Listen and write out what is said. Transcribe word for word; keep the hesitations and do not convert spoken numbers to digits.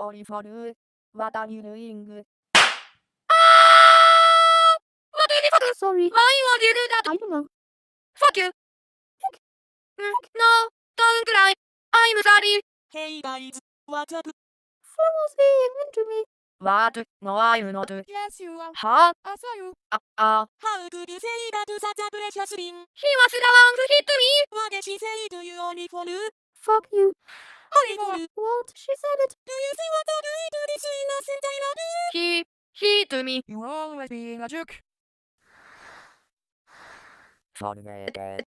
Only for you. What are you doing? What did you do? Sorry. Why would you do that? I don't know. Fuck you. Mm, no, don't cry. I'm sorry. Hey guys, what's up? Someone's being mean to me. What? No, I'm not. Yes, you are. Huh? I saw you. Uh, uh, How could you say that to such a precious thing? he was the one who hit me. What did she say to you only for you? Fuck you. Only for you. What? She said it. Do you see what I do to this innocent I love you? He, he to me. You always being a jerk. Forget it.